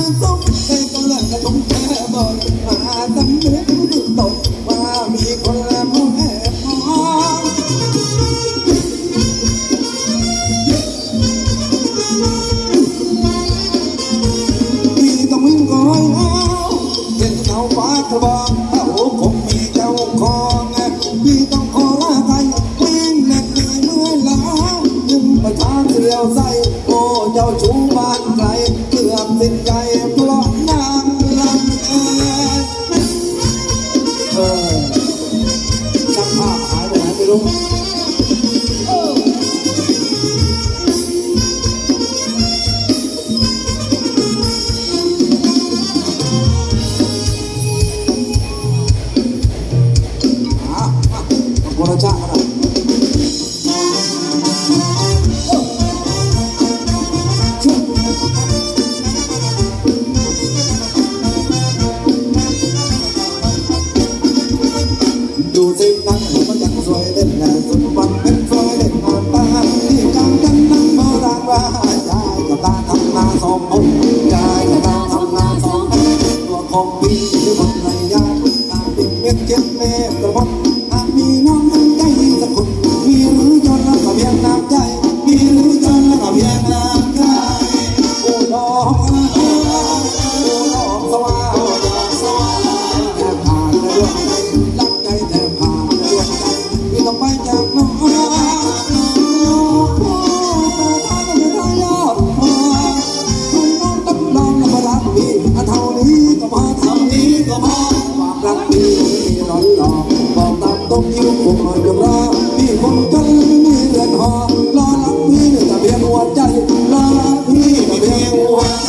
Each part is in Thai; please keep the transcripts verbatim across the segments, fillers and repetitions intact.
ส้มใส่ก็เลยกระตุ้งแค่บ่อยมาสำเร็จรู้สึกตกว่ามีคนแล้วเขาแอบมองพี่ต้องวิ่งคอยแล้วเห็นเขาฟ้ากระบอกเขาคงมีเจ้าของพี่ต้องขอลาไปวิ่งเหน็ดเหนื่อยเมื่อยล้าจึงประทานเสียวใส่โอ้เจ้าชู้บ้านไกลเกือบสิ้นใจเพราะนางลำเอ๋ยเออช่างภาพหายไปไหนไม่รู้โรชาอะไรดูสินั่งมันยังสวยเด่นงานสุดวันเป็นสวยเด่นงานตาที่กางกันนั่งโบราณว่ายายกับตาทำนาสององค์ยายกับตาทำนาสององค์ตัวของพี่หรือคนไรยากตาเป็นเม็ดเจ็บแม่กระบอกมีน้องนั้นใจสักคนมีหรือจนแล้วก็เพียงน้ำใจมีหรือจนแล้วก็เพียงน้ำใจโอ้ดอกโอ้ดอกสว่างโอ้ดอกสว่างแทบผ่านในดวงใจรักใจแทบผ่านในดวงใจพี่ต้องไปจากน้องโอ้โหแต่ถ้าไม่ได้ยอดคนน้องต้องลองแล้วมารักพี่เท่านี้ก็พอเท่านี้ก็พอความรักพี่ไม่ร้อนหลอกบอกตามต้องยิ้มคงมาจะรอพี่คนจนไม่มีเรือนหอรอรักพี่แต่เพียงหัวใจรอรักพี่แต่เพียงหัวใจ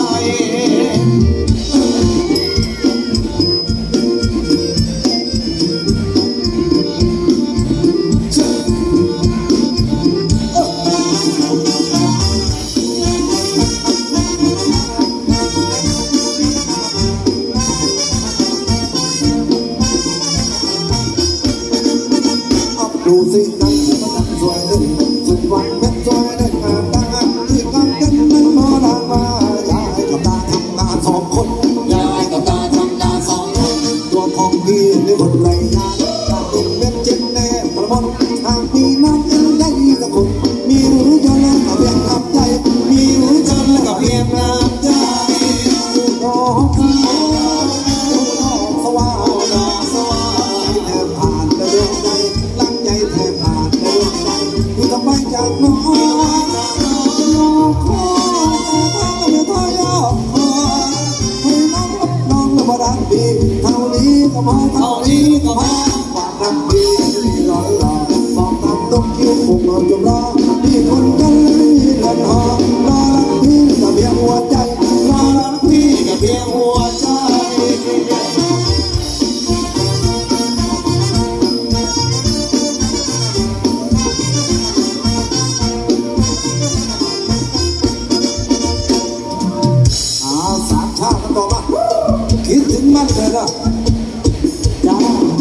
ดูสินั่งมันยังสวยเด่นสุดวันเป็นสวยเด่นงานตาที่กำกันนั้นโบราณว่ายายกับตาทำนาสองคนยายกับตาทำนาสองคนตัวของพี่หรือคนไรยากตาเป็นเม็ดเจ็บแน่ประมดหากมีน้ำยังได้สักคนมีหรือจนแล้วก็เพียงน้ำใจมีหรือจนแล้วก็เพียงน้ำใจโอ้โหสว่างสว่างแทบผ่านไปเรื่องใจรักใจแทบผ่านไปเรื่องใจที่ต้องไปจากน้องโอ้โหแต่ถ้าไม่พอยอมให้น้องรับน้องแล้วมารักพี่เท่านี้ก็พอเท่านี้ก็พอความรักพี่ไม่ร้อนหลอกบอกตามต้องคิ้วปุ่มเอาจมรอพี่คนจนไม่มีเรือนหอรอรักพี่กับเพียงหัวใจรอรักพี่กับเพียงหัวใจสามชาติกันต่อมาคิดถึงมันเลยนะจ้า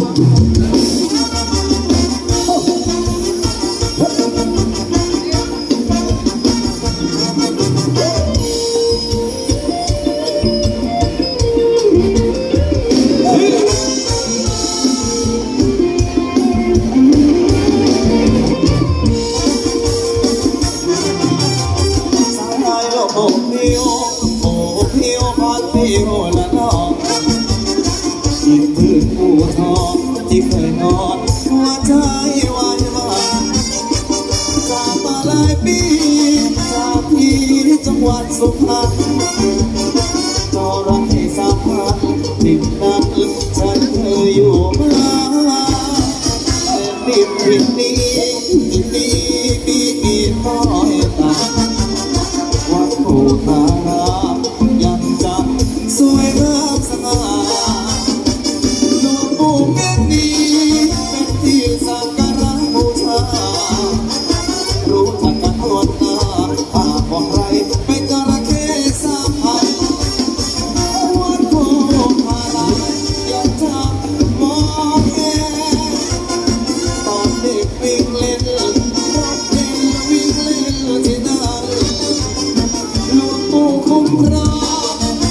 สายโลกโอ้พิวโอ้พิวพัดพิวละน้องคิดถึงผู้ทองที่เคยนอนหัวใจวายวายจากมาหลายปีจากที่จังหวัดสุพรรณเจ้ารักให้สัมพันธ์ดินนั้นฉันเคยอยู่มาแต่ดินดินนี้ดินนี้ปีกีน้อยตาวัดภูตารามยังจำสวยงามสง่าหลวงปู่เม่ดีเป็นที่สักการะบูชารู้จักกันทั่วหน้าหากว่าใครเป็นจระเข้สามพันวัดภูพารายังจำมองเห็นตอนเด็กวิ่งเล่นรถเล่นวิ่งเล่นที่นั่นหลวงปู่คุ้มครอง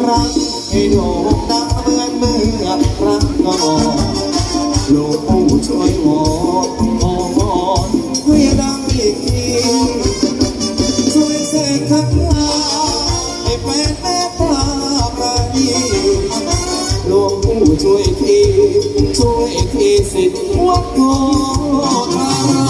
รั้งให้โด่งดังเหมือนเมื่อครั้งก่อนหลวงปู่ช่วยวอนขอวอนให้ดังอีกทีช่วยเสกคาถาให้แฟนแม่ปลาประณีหลวงปู่ช่วยทีช่วยทีสิทธิ์วัดโพธาราม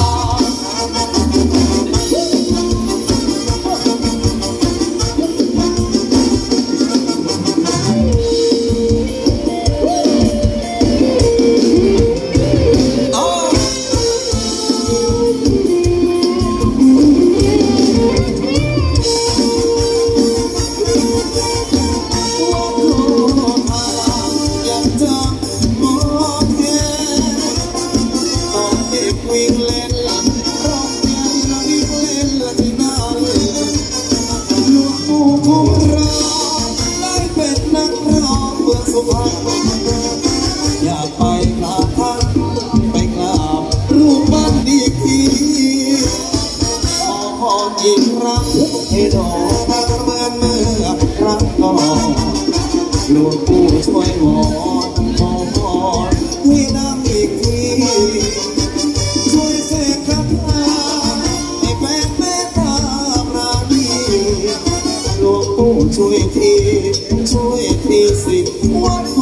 อยากไปกราบท่านไปกราบรูปปั้นอีกทีขอพรอีกครั้งให้ดอกรักเหมือนเมื่อครั้งก่อนหลวงปู่ช่วยวอนขอพรให้ดังอีกทีช่วยเสกคาถาให้แฟนแม่ตาปราณีหลวงปู่ช่วยทีช่วยทีสิวัดโพ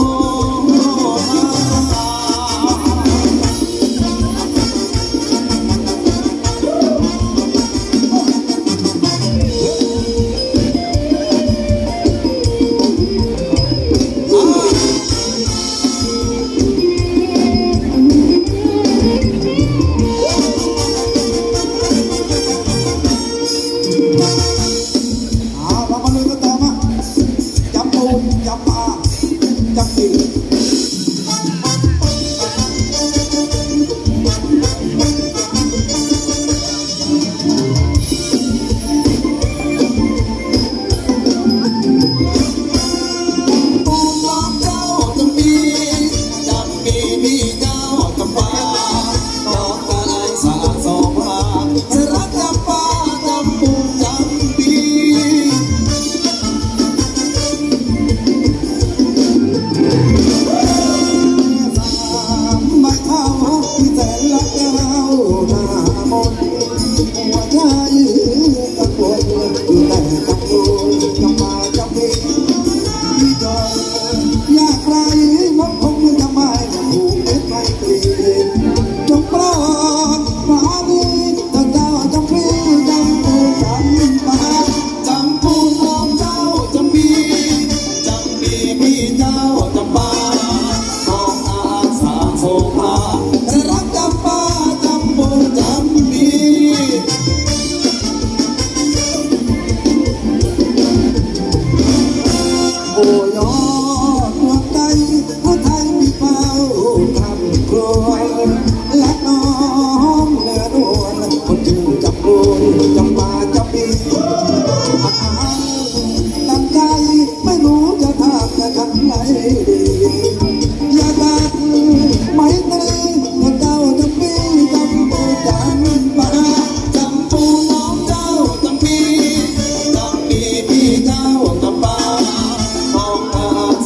ส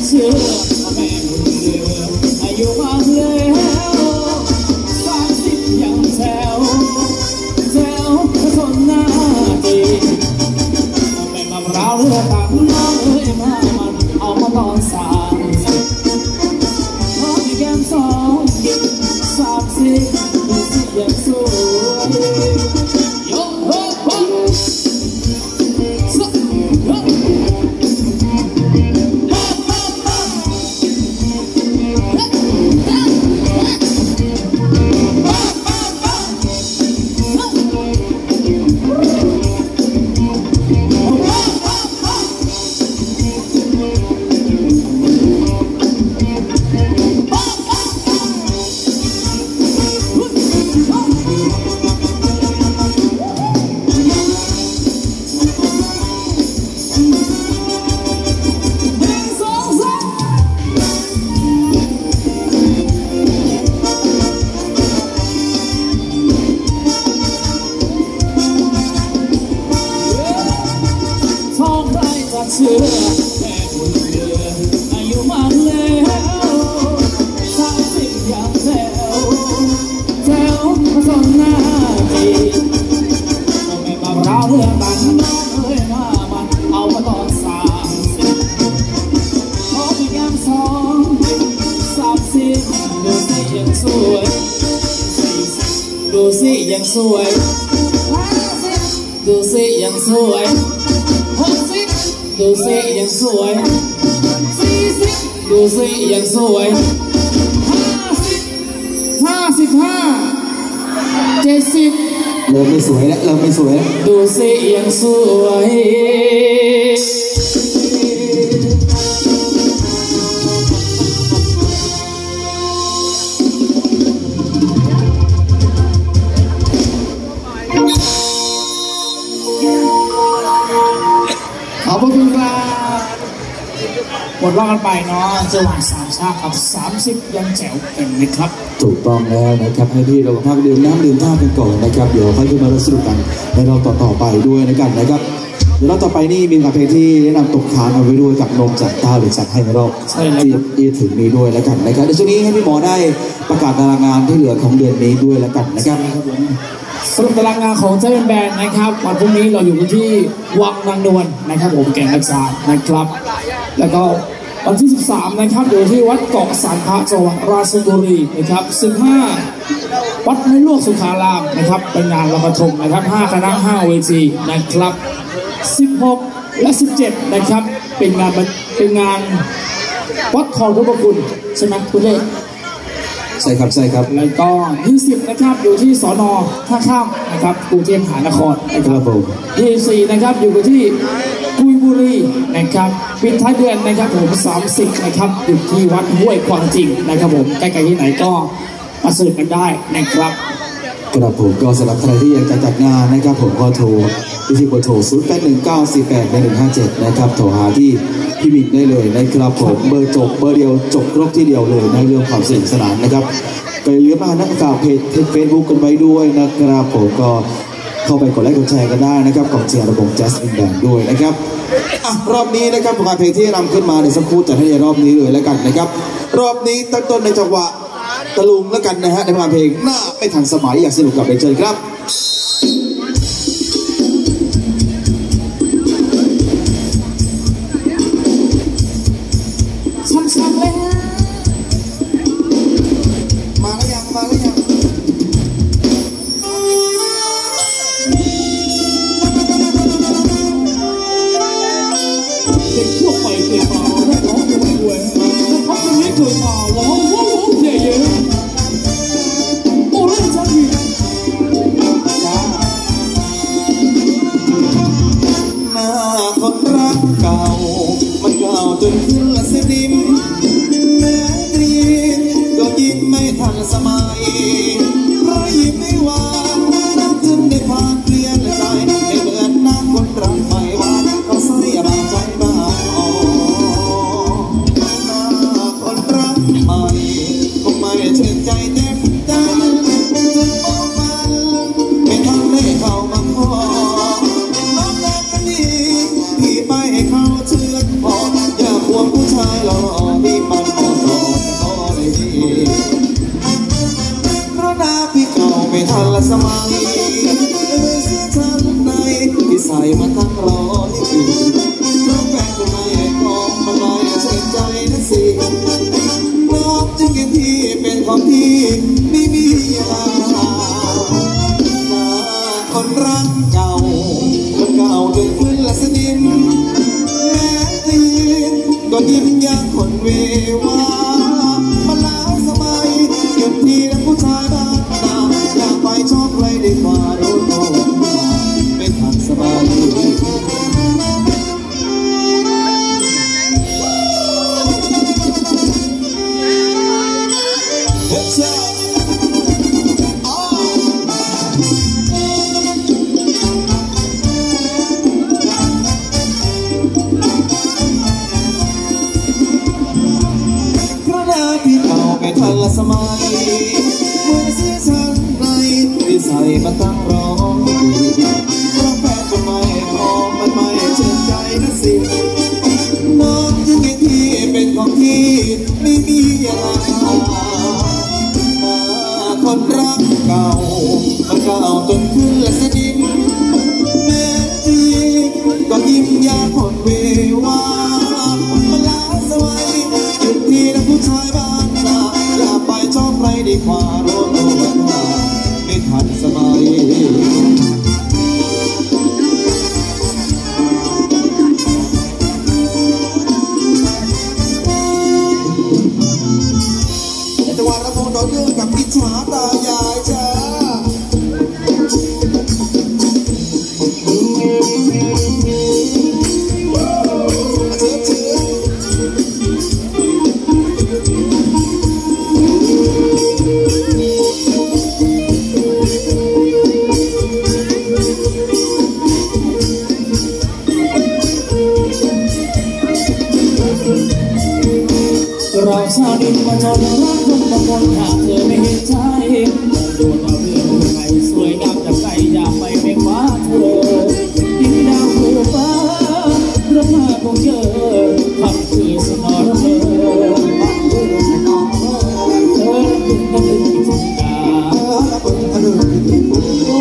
เชื่อแม่บุญเรืออายุมากแล้วสามสิบยังแซวแซวคนหน้าดีแม่มาเราเรือตังน้องเอ้ยมามันเอามาตอนสามสิบพอมีแก้มสองสามสิบดูสิยังสวยยกโอ้โหเชื่อแม่บุญเรืออายุมากแล้วสามสิบยังแซวแซวผสมหน้าดีแม่มาเราเรือตันน้องเอ้ยมามันเอามาตอนสามสิบพอมีแก้มสองสามสิบดูสิยังสวยสี่สิบดูสิยังสวยห้าสิบดูสิยังสวยหกสิบดูสิยังสวยสี่สิบดูสิยังสวยห้าสิบห้าสิบห้าเจ็ดสิบเริ่มไม่สวยแล้วเริ่มไม่สวยแล้วดูสิยังสวยขอบคุณครับหมดว่ากันไปเนาะจังหวะสามชาติครับสามสิบยังแจ๋วเก่งเลยครับถูกต้องแล้วนะครับให้พี่เราพักดื่มน้ำดื่มท่ากันก่อนนะครับเดี๋ยวค่อยขึ้นมาสรุปกันในเราต่อต่อไปด้วยนะกันนะครับเดี๋ยวเราต่อไปนี่มีเพลงที่แนะนำตกค้างเอาไว้ด้วยกับนมจากต้าหรือจัดให้ในรอบที่อีถึงนี้ด้วยแล้วกันนะครับในช่วงนี้ให้พี่หมอได้ประกาศตารางงานที่เหลือของเดือนนี้ด้วยแล้วกันนะครับสรุปตารางงานของเจ้าเป็นแบรนด์นะครับวันพรุ่งนี้เราอยู่ที่วังนางนวลนะครับผมแก่งกระจานนะครับแล้วก็วันที่สิบสามนะครับอยู่ที่วัดเกาะสารพระจังหวัดราชบุรีนะครับสิบห้าวัดไม่ลวกสุขารามนะครับเป็นงานลอยกระทงนะครับห้าคณะห้าเวทีนะครับสิบหกและสิบเจ็ดนะครับเป็นงานเป็นงานวัดคลองพระคุณใช่ไหมคุณเล่ใช่ครับใช่ครับแล้วก็ยี่สิบนะครับอยู่ที่สน.ท่าข้ามนะครับกรุงเทพมหานครนะครับผมยี่สิบสี่นะครับอยู่ที่กุยบุรีนะครับปิดท้ายเดือนนะครับผมสามสิบนะครับอยู่ที่วัดห้วยควางจริงนะครับผมใกล้ๆที่ไหนก็มาซื้อกันได้นะครับกระผมก็สำหรับใครที่อยากจะจัดงานนะครับผมก็โทรที่เบอร์โทรศูนย์ แปด หนึ่ง เก้า สี่ แปด หนึ่ง ห้า เจ็ดนะครับโทรหาที่พี่มิกได้เลยนะครับผมเบอร์จบเบอร์เดียวจบครบที่เดียวเลยในเรื่องความสนุกสนานนะครับก็อย่าลืมมานักข่าวเพจเฟซบุ๊กกันไว้ด้วยนะครับผมก็เข้าไปกดไลค์กดแชร์กันได้นะครับของเชียร์ระบบแจ๊สอินแบนด์ด้วยนะครับอ่ะรอบนี้นะครับผลงานเพลงที่นำขึ้นมาในสักครู่จัดให้ในรอบนี้เลยแล้วกันนะครับรอบนี้ตั้งต้นในจังหวะตะลุงแล้วกันนะฮะในผลงานเพลงหน้าไม่ทันสมัยอยากสนุกกับเด็กเชิญครับช้ำๆเลยมาแล้วยังมาแล้วยังเด็กทั่วไปเกิดมาไม่ร้องไม่รวยแล้วเขาคนนี้เกิดมาร้องว้าวเย่เย่โอ้เล่นจังดีหน้าคนรักเก่ามันเก่าจนขึ้นละสนิมแม้กรีนก็ยิ้มไม่ทันสมัยเพราะยิ้มไม่หวานน้ำจึงได้ผ่านเปลี่ยนใจไม่เหมือนน้ำคนรักใหม่หวานเขาใส่บางใจบางอ่อนหน้าคนรักใหม่คงไม่ชื่นใจเต็มใจจึงมองมันไม่ทันได้เข้ามาขอน้องแดงกันดีพี่ไปให้เขาเชื่อพออย่าควงผู้ชายหล่อพี่ไม่มีลาคนรักเก่าคนเก่าเกิดขึ้นละสนิมแม้จะยืนก็ยิ้มยังคนเววามาแล้วสมัยเก็บทีและผู้ชายบ้านนาอยากไปชอบใครดีกว่ารู้ตัวไม่ทันสบายทันละสมัยเมื่อเสียฉันในที่ใส่มาตั้งรอรักแฟนคนใหม่พอมันไม่เชื่อใจนะสิน้องจึงเห็นที่เป็นของที่ไม่มีอะไรคนรักเก่าคนเก่าจนขึ้นละสนิมแม้จะยิ้มก็ยิ้มยากคนเววามันล้าสวัยหยุดที่นะผู้ชายบ้านไปชอบใครดีกว่าโรโรว่าไม่ทันสมัยแต่ว่าระบบเราเรื่องกับอิจฉาตายายจ้าเราชาวดินมาจนรักคนบางคนหากเธอไม่เห็นใจดูเอาเรื่องใครสวยงามจากใจอยากไปเป็นฟ้าเธอยิ่งดาวคู่ฟ้าระมาคงเยอะทำคือสนอระเบิดเธอระเบิดตะลึงจิตตาระเบิดตะลึงจิต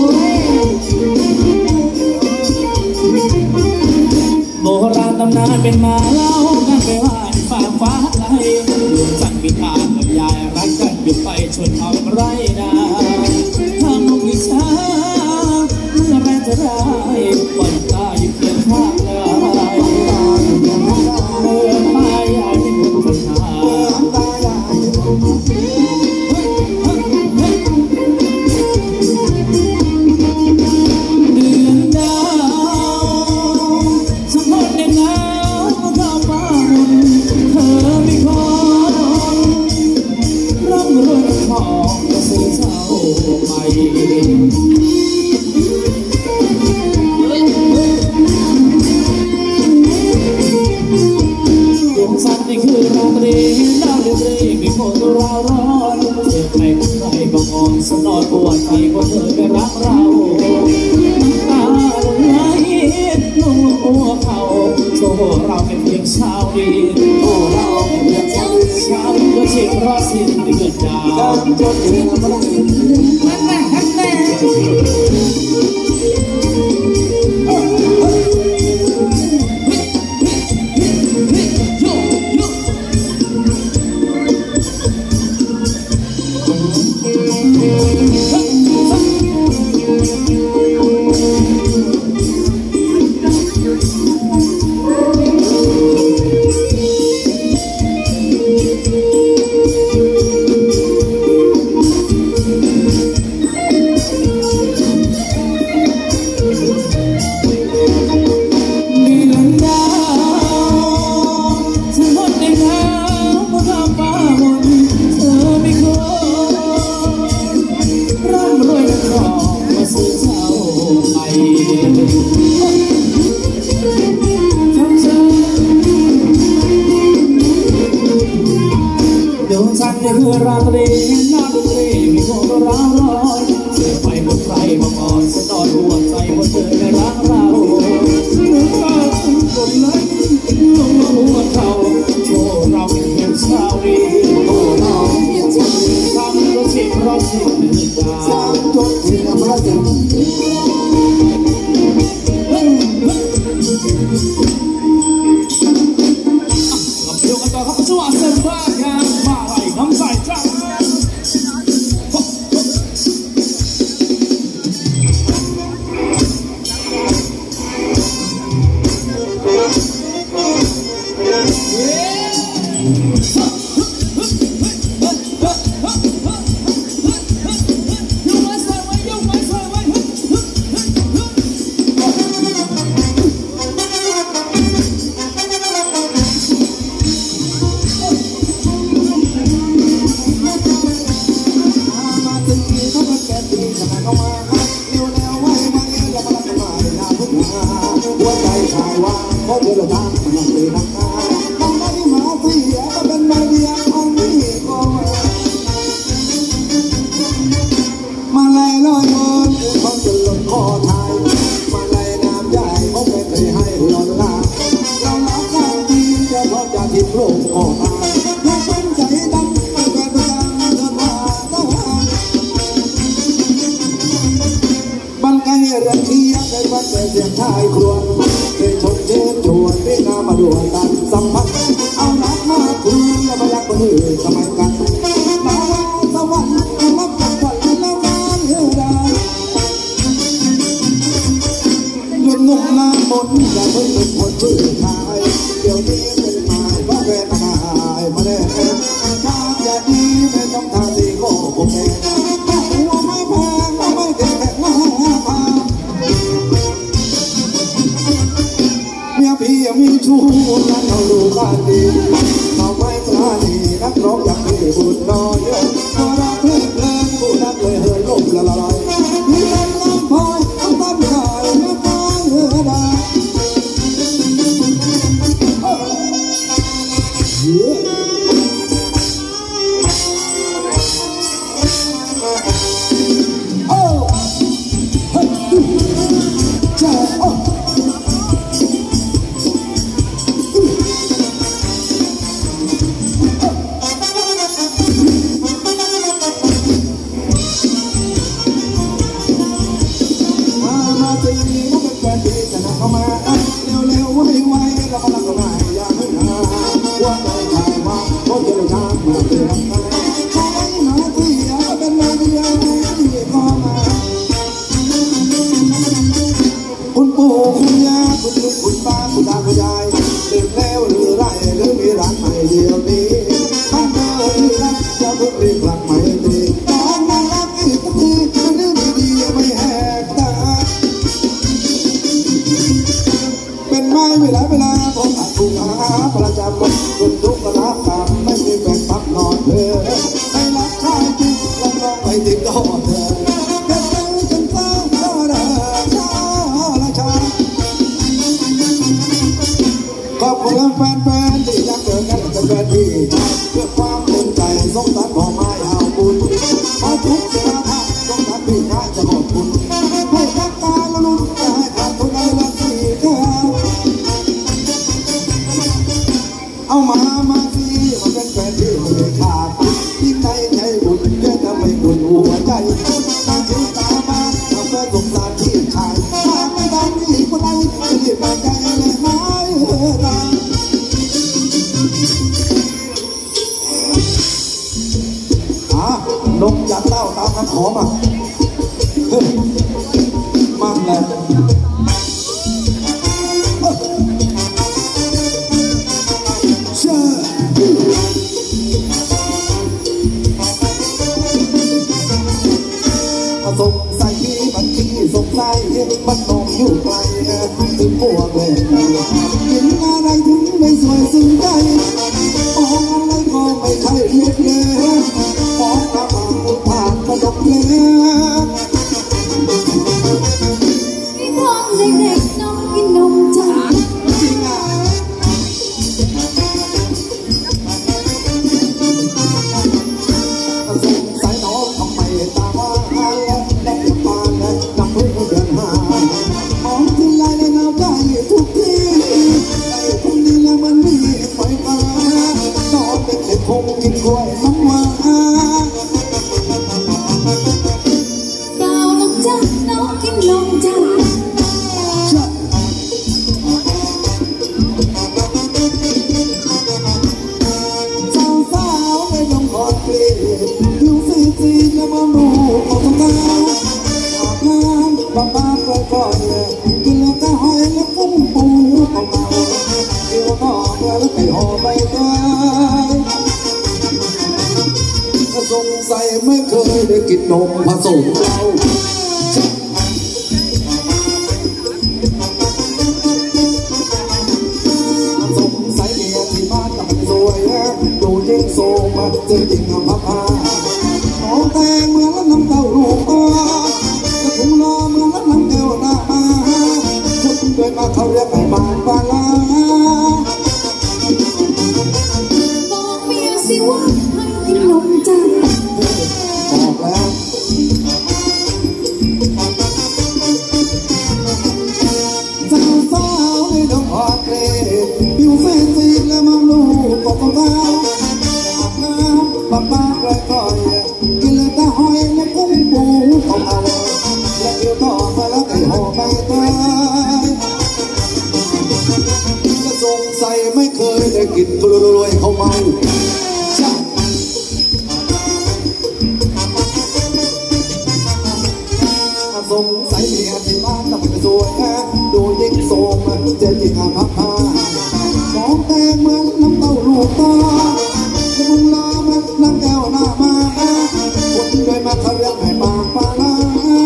โบราณตำนานเป็นมาเล่ากันไปว่าฝากฟ้าไหลดวงจันทร์พิธากับยายรักกันอยู่ไปชวนทำไรนาทางนกอิจฉาเมื่อแรงจะได้ปล่อยตาอยู่เพียงข้างกายเมื่อตายอยากให้บุญพัฒนาเดือนดาวสมมติในน้ำเข้าฟ้าเธอไม่ขอร่ำรวยทองก็ซื้อเจ้าไปดวงจันทร์นี่คือราตรีดาวเดือนรีมีคนเราร้อนเธอไม่ใครบังอ่อนสนอปวดใจเพราะเธอไม่รักเราตาไหลลุ่มหัวเขาโชว์เราเป็นเพียงชาวดีโอ้เราเป็นเพียงชาวดีชาวก็เชื่อเพราะสิ้นเดือนดาวจนถึงวันสิ้นฮันแน่ฮันแน่นี่คือราตรีหน้าดนตรีมีคนร้าวร้อนเสือไปบนใครมาก่อนสนอนหัวใจบนเธอในรักเราน้ำตาบนไหลลงมาหัวเขาโชว์เราเป็นเพียงชาวดีโอ้เราเพียงชาวดีทำก็ชิมเราชิมหนึ่งดาวสามจนถึงอำนาจจันทร์เราไปดูกันต่อครับช่วงเซมบ้ากันมาไหลน้ำใสจังละทางมันเลยนักหนาทำไมมาเสียก็เป็นมาเดียของนี่ก็มาไล่ลอยมนเขาจะหล่นคอไทยมาไล่น้ำใหญ่เขาไม่เคยให้หล่นลาเราลักกันดีจะพอจะทิ้งโลกออกมาอย่าเป็นใจดำไม่แก่ตัวยังเดินมาต้องหาบันไกเรื่องที่ยังเป็นวันเป็นเสียงชายครวญเคยชมเชิญชวนพี่นามาดูกันสัมผัสเอารักมาคืนแล้วมารักคนอื่นทำไมกันมาสวรรค์รับจากฝันแล้วมาเฮือดาหยุดงงหน้ามนอย่าเพิ่งเป็นคนชื่อชายเดี๋ยวนี้เป็นมาว่าแฟนมาหายมาได้แค่ชาติอย่าดีไม่ต้องทาสีโก้คงแน่ถ้าหัวไม่แพงไม่เก่งแค่ว่าพาเมียพี่ยังมีชู้นั้นเราดูบ้านดีเราไม่กล้าดีนักร้องอย่างพี่บุญน้อยพอรักเพื่อนเพลินผู้นักเลยเหินลมละลายมีแต่น้ำพายต้องตั้งใจไม่ฟังเหือดาโอ้เจ้าโอ้เข้ามาเร็วๆไวๆแล้วมาลักมาอย่าเพิ่งหาว่าใจชายว่าเขาจะได้ทางมาเตือนมาขอให้มาเสียเป็นมาเดียวที่ก็มาคุณปู่คุณย่าคุณลุงคุณป้าคุณตาคุณยายตื่นแล้วหรือไรหรือมีร้านใหม่เดียวนี้ถ้าเธอที่รักจะเพิ่งรีบกลับใหม่ดีตอนมารักอีกทีจะนึกดีๆไม่แหกตาเป็นไม้เวลาเวลาผมอาจถูกหาประจำคนทุกข์ก็รับกรรมไม่มีแฟนพักนอนเธอไม่รักใครจริงรับรองไม่ติดต่อเธอเก็บใจจนเศร้าเศร้าเด้อเศร้าละชาขอบคุณแฟนๆที่ยังเกิดกันกับแฟนพี่เพื่อความเต็มใจสงสารพ่อไม้เอาบุญขอทุกเวลาทางสงสารพี่นะจะขอบคุณให้รักตาละลุ้นจะให้ขาดทุนในเวลาสี่เก้าเอามามาสิมาเป็นแฟนที่ไม่ได้ขาดยิ่งใจใจบุญแค่ทำให้บุญหัวใจตาชื่อตาบ้านทำแฟนสงสารที่ขายหากไม่ได้ที่คนใดจะรีบมาใจเลยไหมเออตาอ่ะนกจากเต้าตามคำขอมาเฮ้ยมั่งเลยสงสัยพี่บัญชีสงสัยบ้านนองอยู่ไกลถึงพวกเลยเห็นอะไรถึงไม่สวยซึ้งใจมองอะไรก็ไม่ใช่เล็กเลยมองหน้าผากคุณผ่านกระดกเลยพี่พองเด็กๆน้องกินนมจ้าจริงอ่ะสงสัยน้องทำไมตาว่าและจะปานและนำเพื่อนเดินหามองที่ลายในน้ำใจทุกทีไอ้คนนี้แล้วมันมีไฟฟ้าน้องเป็นเด็กคงกินกล้วยน้ำว้าเปล่าน้องจ้าน้องกินนมจ้าสาวสาวไม่ยอมขอดเปลี่ยนผิวสีสีแล้วมาดูออกตาอาบน้ำบางบางปล่อยปล่อยกินแล้วก็หอยแล้วกุ้งปูเบาๆเดี๋ยวก็เมื่อแล้วไปห่อใบเตยสงสัยไม่เคยได้กินนมผสมเราสงสัยเมียที่บ้านต้องสวยดูจริงโซมาจริงจริงพับผ้าน้องแตงเมื่อแล้วน้ำเต้าลูกก็จะถุงรอเมื่อแล้วน้ำเต้าหน้ามาคนเดินมาเขาเรียกไอ้บ้านบ้านลาตาอาบน้ำปะปากระก่อยกินเลยตาหอยและกุ้งปูเขาเอาและเดี๋ยวต่อมาแล้วไก่ห่อใบตายก็สงสัยไม่เคยได้กินกล้วยเขาเมาสงสัยเมียที่บ้านทำเป็นสวยแค่ดูยิ่งโสมเจ็บยิ่งอาภัพมองแต่เหมือนน้ำเต้าลูกตาจะมุงลามันน้ำแก้วหน้ามาคนด้วยมาเขาเรียกให้ปากปลาลา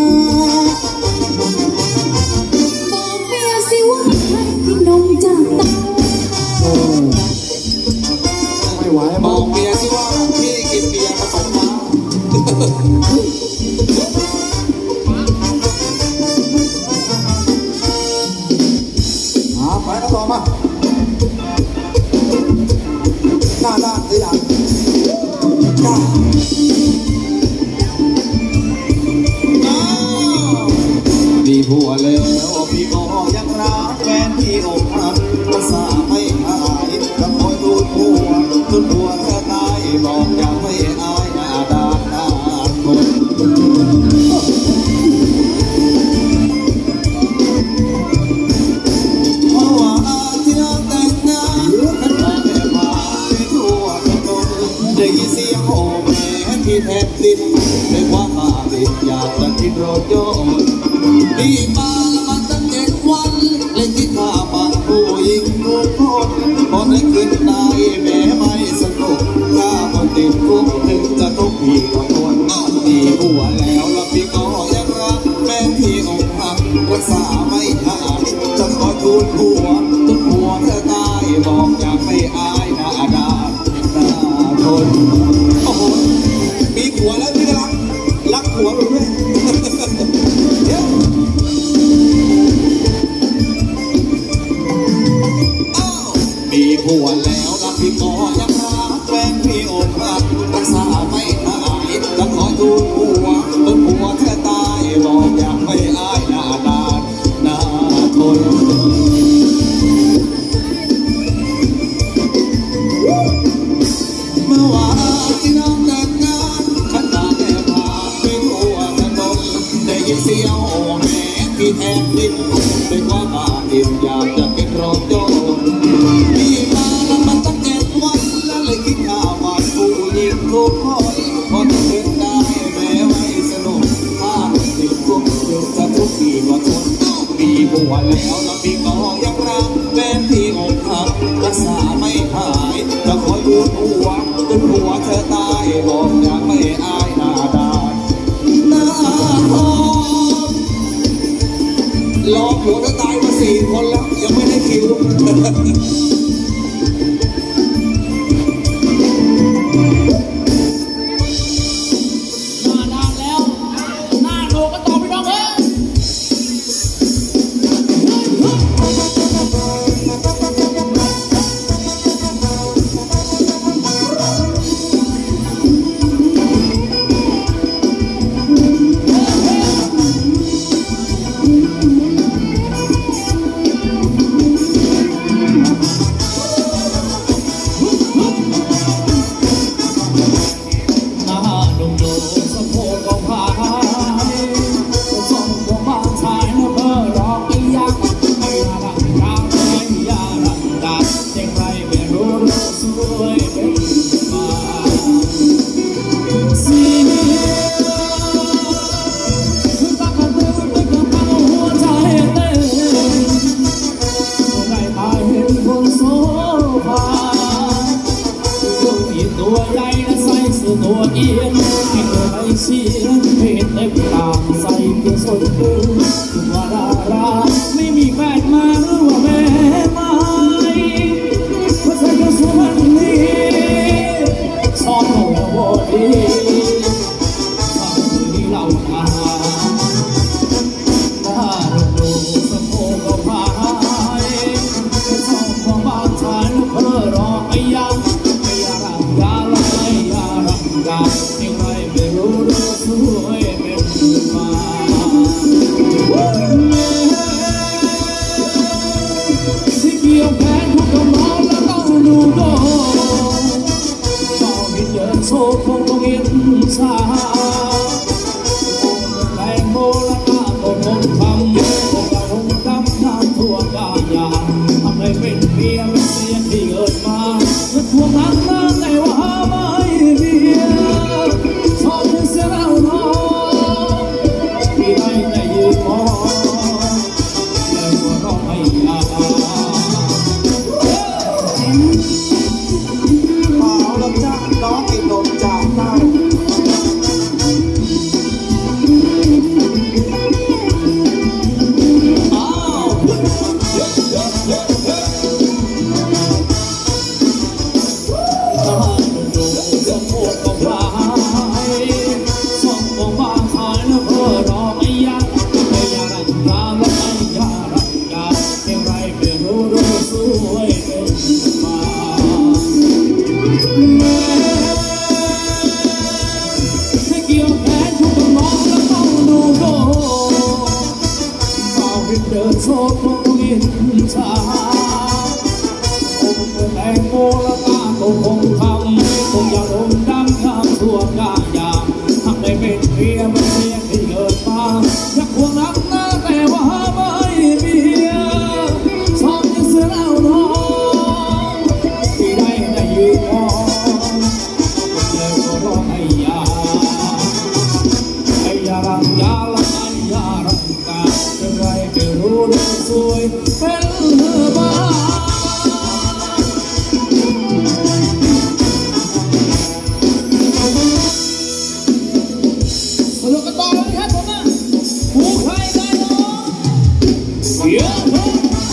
บอกเมียสิว่าให้กินนมจากเต้าไม่ไหวบอกเมียสิว่าพี่กินเบียร์ผสมน้ำไปแล้วต่อมาหน้าด้านขยันจ้ามีผัวแล้วพี่ก็ยังรักแฟนที่อกหักภาษาไม่หายจะคอยดูผัวจนผัวเธอตายบอกอย่าไม่อายหน้าด้านหน้าคนที่แทบสิ้นในความหาดิบอยากจะกินโรโยดีมาละมันตั้งเจ็ดวันเล่นที่ข้าบ้านผู้หญิงทุกคนพอได้ขึ้นได้แม้ไม่สนุกข้าก็ติดคุกถึงจะทุกพี่ก็ทนมีผัวแล้วแล้วพี่ก็ยังรักแม่พี่อกหักรักษาไม่หายจะขอทูลผัวทุกผัวเธอตายบอกอยากไม่อายหน้าด้านหน้าทนโอ้โหมีผัวแล้วพี่ก็รักรักผัวด้วยเดี๋ยวมีผัวแล้วรักพี่ก็ยังรักแฟนพี่อกหักรักษาไม่หายจะขอทูลผัวจนผัวเธอตายบอกอยากไม่อายหน้าด้านหน้าทนเมื่อวานที่น้องแต่งงานขันตาแก่ผ่านไปทั่วถนนได้ยินเสียงโอ้แม่ที่แทบดิ้นด้วยความบาดเจ็บอยากจะเป็นรถยนต์พี่มาแล้วมันตั้งเจ็ดวันแล้วเลยคิดข้าวบ้านผู้หญิงทุกคนพอจะเป็นได้แม้ไม่สนุกถ้าติดคุกถึงจะทุกปีก็ทนมีผัวแล้วแล้วพี่ก็ยังรักแฟนพี่อกหักรักษาไม่หายจะคอยดูผัวจนผัวเธอตายบอกอยากไม่อายหน้าด้านหน้าทองรอผัวเธอตายมาสี่คนแล้วยังไม่ได้คิวตัวเอียนให้เธอไปเชียร์ให้เต็มตาใส่เพื่อสนดูว่าดาราไม่มีแฟนมาหรือว่าแม่ไม่เพราะเธอก็สวยนี้ชอบเอาโบดีชอบที่เราทาหน้าดูสะโพกก็พายชอบของบ้านชายเพื่อรอไอ้ยังไม่อยากรักยาลายยารักยังไงไม่รู้รู้สู้จะทวงน้ำหน้าแต่ว่าไม่เบียชอบเสียแล้วน้องที่ได้แต่ยืนมองเลยหัวเราะไม่ยาเอาละจ้าน้องกินนมจากเต้าเดินโซ่คงยินชาคงแตงโมละตาคงคงทำคงอย่าลงดำข้ามทั่วกายามทำได้เป็นเพียงเป็นเพียงที่เกิดมาอยากควงรักนะแต่ว่าไม่เบียชอบยิ่งเสียแล้วน้องที่ได้ได้ยืนมองแล้วก็ร้องไอ้ยาไอ้ยารังยาละไอ้ยารังกาเป็นไรไม่รู้เรื่องสวยเป็นบ้าสนุกกันต่อเลยครับผมนะผู้ใครได้เนาะเยอะเลย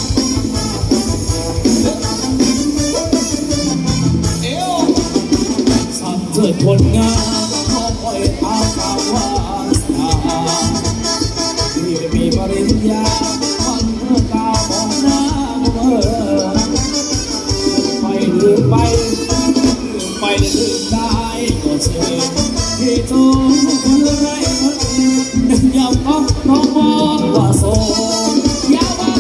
เอวสั่งเถิดคนงานขอคอยอาภาวาสนาที่ไม่มีปริญญามันเมื่อตามองหน้าเมื่อไปลืมไปลืมไปลืมได้ก็เชิญที่ทุกคนไรมันยาวก็น้องมองว่าโซยาวไป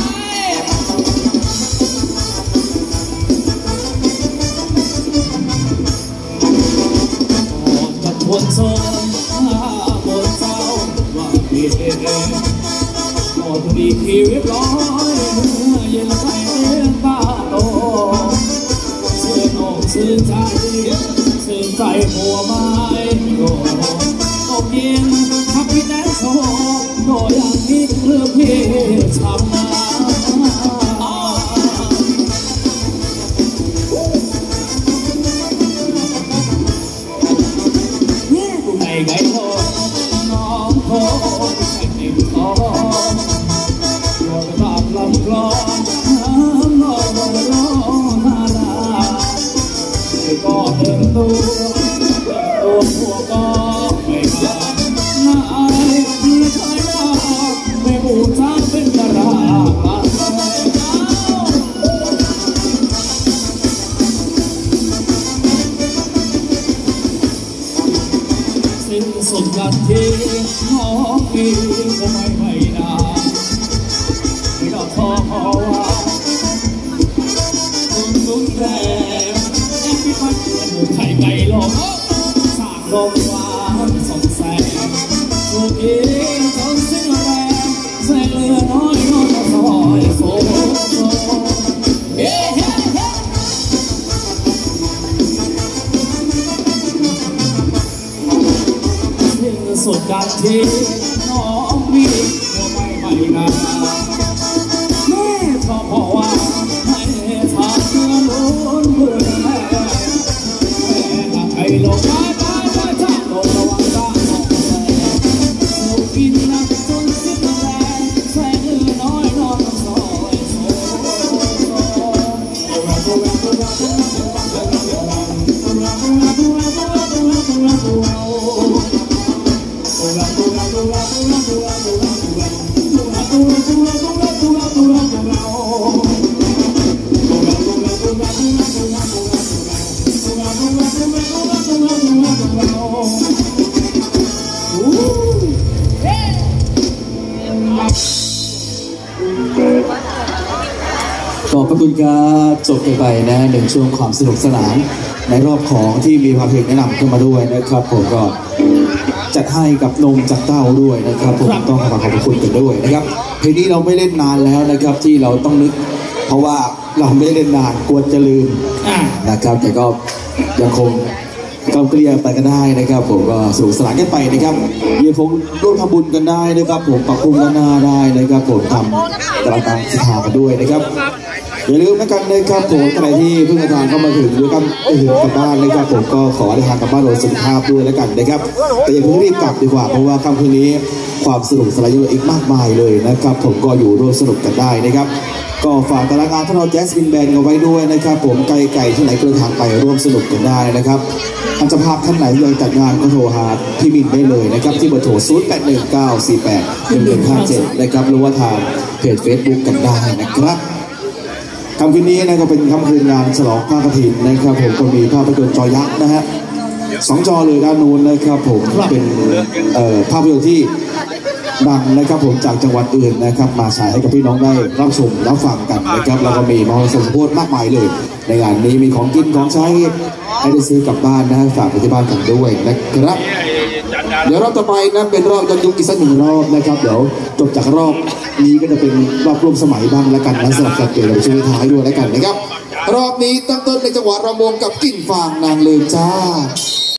จะทวนโซบนเจ้าว่าเพียงก็มีชีวิตร้อยยังใส่เรื่องตาโตเสื่อโนเสื่อใจเสื่อใจหัวไม้โดตกเย็นทักพี่แดนโซโดอย่างนี้เพื่อพี่ชาวนาไก่ไก่โตน้องโตไก่เด็กโตรอตามลำกลองน้ำนอนรอรอนาลาก็เดินตัวตัวหัวก็ไม่มาหน้าอะไรที่เคยมาไม่บูชาเป็นกระราบสิ้นสุดกันที่น้องพี่ก็ไม่ไม่นานไม่ต้องขอขอว่าคุณรุนแรงแอบพี่พัดเป็นหมูไข่ไก่ลงสร้างลมหวานสองแสงถูกยิงจนสิ้นแรงแสงเรือน้อยน้อยซอยโซ่โซ่เฮ้เฮ้เฮ้สุดการที่น้องมีก็ไม่ไม่นานแม่ก็เพราะว่าให้ทางเพื่อนล้นเพื่อนแม่แม่ถ้าใครลงไปไปไปจ้าลงระวังจ้าสองแสงสูบกินนักจนสิ้นแรงแสงเลือน้อยนอนซอยโซ่ขอบพระคุณครับจบกันไปนะหนึ่งช่วงความสนุกสนานในรอบของที่มีความเพลงแนะนำขึ้นมาด้วยนะครับผมก็จัดให้กับนมจากเต้าด้วยนะครับผมต้องขอขอบคุณกันด้วยนะครับเพลงนี้เราไม่เล่นนานแล้วนะครับที่เราต้องนึกเพราะว่าเราไม่ได้เล่นนานกลัวจะลืมอ่ะนะครับแต่ก็ยังคงกำเกลียไปกันได้นะครับผมก็สนุกสนานกันไปนะครับยังคงร่วมทำบุญกันได้นะครับผมปรับปรุงหน้าได้นะครับผมทำกระตังสิทธากันด้วยนะครับอย่าลืมนะกันนะครับผมใครที่เพิ่งเดินทางเข้ามาถึงด้วยกันถึงกลับบ้านนะครับผมก็ขอเดินทางกลับบ้านโดยสุขภาพด้วยแล้วกันนะครับแต่อย่าเพิ่งรีบกลับดีกว่าเพราะว่าค่ำคืนนี้ความสนุกสนานอยู่อีกมากมายเลยนะครับผมก็อยู่ร่วมสนุกกันได้นะครับก็ฝากตารางงานท่านเราแจ๊สบินแบนกันไว้ด้วยนะครับผมไกลไก่ที่ไหนก็เดินทางไปร่วมสนุกกันได้นะครับท่านเจ้าภาพท่านไหนที่ยังจัดงานก็โทรหาพี่มินได้เลยนะครับที่เบอร์โทรศูนย์ แปด หนึ่ง เก้า สี่ แปด หนึ่ง หนึ่ง ห้า เจ็ดนะครับหรือว่าทางเพจ Facebook กันได้นะครับค่ำคืนนี้นะครับเป็นค่ำคืนงานฉลองผ้ากฐินนะครับผมก็มีภาพยนตร์จอยักษ์นะฮะสองจอเลยด้านนู้นนะครับผมเป็นเอ่อภาพยนตร์ที่ดังนะครับผมจากจังหวัดอื่นนะครับมาฉายให้กับพี่น้องได้รับชมรับฟังกันนะครับแล้วก็มีมอสมโพธิมากมายเลยในงานนี้มีของกินของใช้ให้ได้ซื้อกลับบ้านนะฝากไปที่บ้านกันด้วยนะครับเดี๋ยวรอบต่อไปนะเป็นรอบย้อนยุคอีกสักหนึ่งรอบนะครับเดี๋ยวจบจากรอบนี้ก็จะเป็นรอบร่วมสมัยบ้างแล้วกันนะสำหรับการเปลี่ยนในช่วงท้ายด้วยแล้วกันนะครับรอบนี้ตั้งต้นในจังหวะระมงกับกิ่งฟางนางลืมจ้า